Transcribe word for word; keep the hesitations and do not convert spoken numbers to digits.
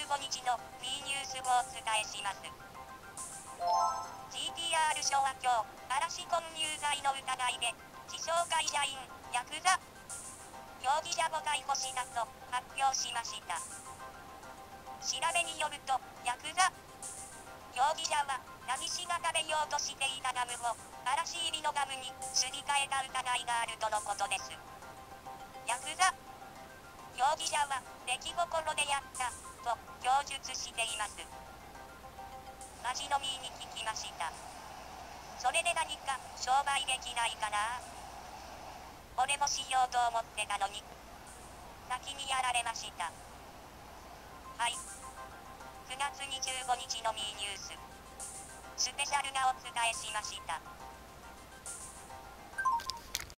うごにちの B ニュースをお伝えします。ジーティーアール 署は今日、嵐混入罪の疑いで、自称会社員、ヤクザ容疑者を逮捕したと発表しました。調べによると、ヤクザ容疑者は、ラギシが食べようとしていたガムを、嵐入りのガムにすり替えた疑いがあるとのことです。ヤクザ容疑者は、出来心でやった、と供述しています。マジ飲みに聞きました。それで何か商売できないかな。俺もしようと思ってたのに、先にやられました。はい。くがつにじゅうごにちの B ニュース。スペシャルがお伝えしました。